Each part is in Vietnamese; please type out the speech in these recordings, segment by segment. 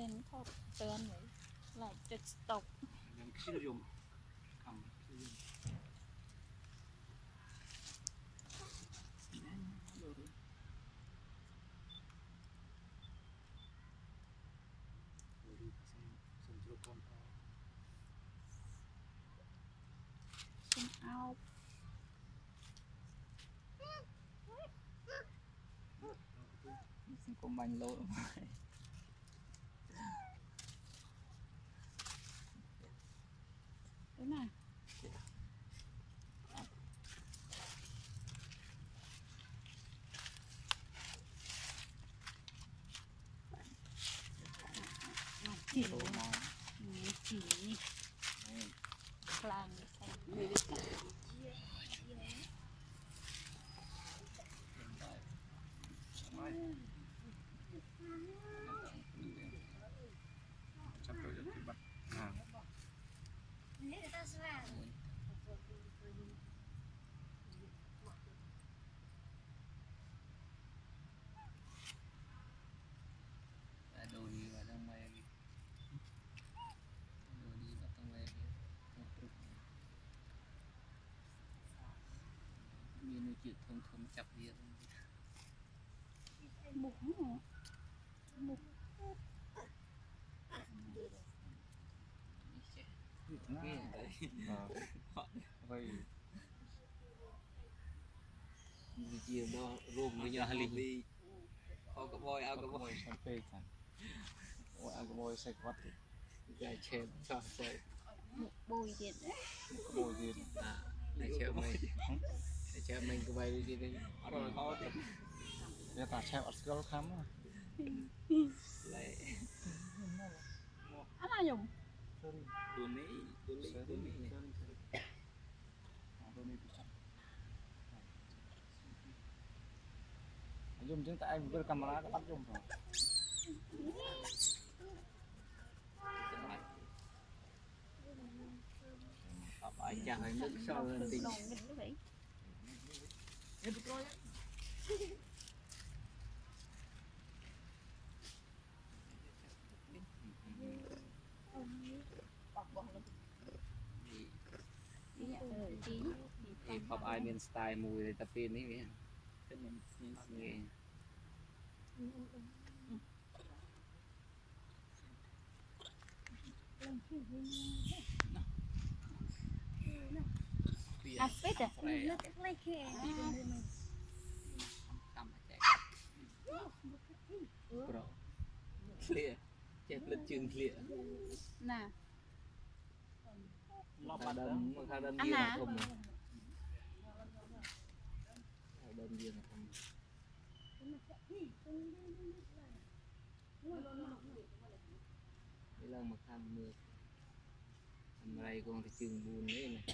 lên thọt tên vậy lại chết stop ยังคิดdùngทำคิดdùng xin ao xin có bánh lỗ thế này chỉ chỉ làng sắp tới thì bắt hàng đồ đi vào trong mây đồ đi vào trong mây miền núi chịu thông thông chập đi mục mục vậy chiều đó rùm với nhau linh đi ao cái boy sang phê chẳng ao cái boy say quát gài chèn cho say bôi điện bôi điện à để chơi mình cái bay đi đi rồi khó thì giờ ta chơi ở school khám lại anh nào dùng đồ này dùng chúng ta anh với camera đã bắt dùng rồi phải chẳng phải nước sôi lên tí thì pop ai miền style mùi tập pin ấy vậy nghe Aspetta, Look like here. Bro, clear, chết lịch trường clear. nè Khá đơn anh gì à không à? Đơn gì không? Đây là một thằng mưa. Thằng này còn thì trường buồn đấy này.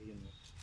tiền